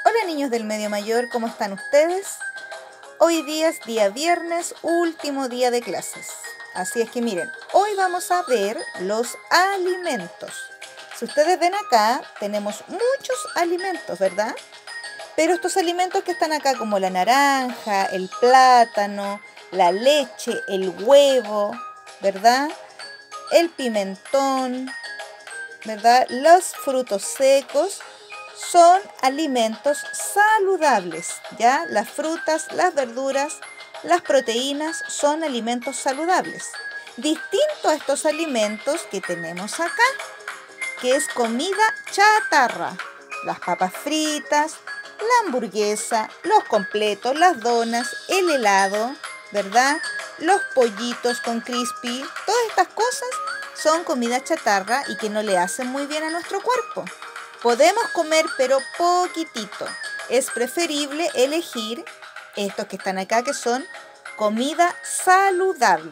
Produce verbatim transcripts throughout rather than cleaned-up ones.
Hola niños del medio mayor, ¿cómo están ustedes? Hoy día es día viernes, último día de clases. Así es que miren, hoy vamos a ver los alimentos. Si ustedes ven acá, tenemos muchos alimentos, ¿verdad? Pero estos alimentos que están acá, como la naranja, el plátano, la leche, el huevo, ¿verdad? El pimentón, ¿verdad? Los frutos secos son alimentos saludables, ¿ya? Las frutas, las verduras, las proteínas son alimentos saludables. Distinto a estos alimentos que tenemos acá, que es comida chatarra. Las papas fritas, la hamburguesa, los completos, las donas, el helado, ¿verdad? Los pollitos con crispy, todas estas cosas son comida chatarra y que no le hacen muy bien a nuestro cuerpo. Podemos comer, pero poquitito. Es preferible elegir estos que están acá, que son comida saludable.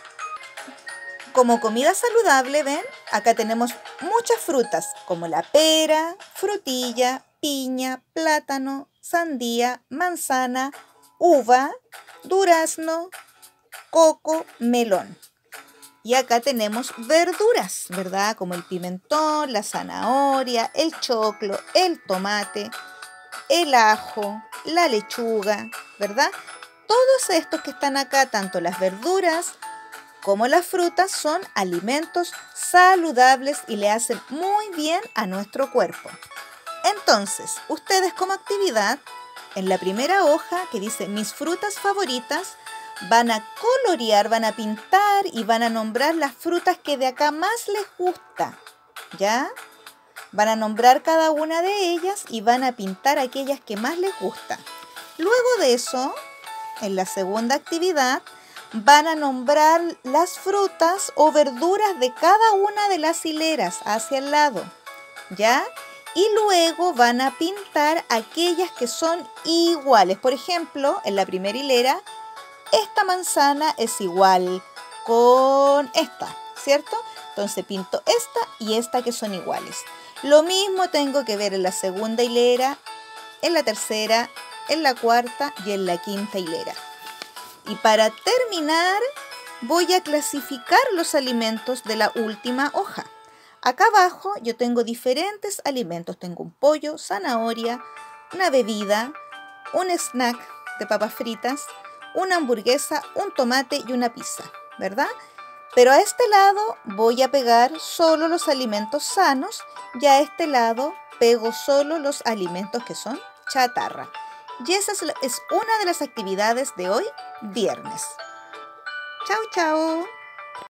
Como comida saludable, ¿ven? Acá tenemos muchas frutas, como la pera, frutilla, piña, plátano, sandía, manzana, uva, durazno, coco, melón. Y acá tenemos verduras, ¿verdad? Como el pimentón, la zanahoria, el choclo, el tomate, el ajo, la lechuga, ¿verdad? Todos estos que están acá, tanto las verduras como las frutas, son alimentos saludables y le hacen muy bien a nuestro cuerpo. Entonces, ustedes como actividad, en la primera hoja que dice mis frutas favoritas, van a colorear, van a pintar y van a nombrar las frutas que de acá más les gusta, ¿ya? Van a nombrar cada una de ellas y van a pintar aquellas que más les gusta. Luego de eso, en la segunda actividad, van a nombrar las frutas o verduras de cada una de las hileras hacia el lado, ¿ya? Y luego van a pintar aquellas que son iguales. Por ejemplo, en la primera hilera, esta manzana es igual con esta, ¿cierto? Entonces pinto esta y esta que son iguales. Lo mismo tengo que ver en la segunda hilera, en la tercera, en la cuarta y en la quinta hilera. Y para terminar, voy a clasificar los alimentos de la última hoja. Acá abajo yo tengo diferentes alimentos. Tengo un pollo, zanahoria, una bebida, un snack de papas fritas, una hamburguesa, un tomate y una pizza, ¿verdad? Pero a este lado voy a pegar solo los alimentos sanos y a este lado pego solo los alimentos que son chatarra. Y esa es una de las actividades de hoy, viernes. Chao, chao.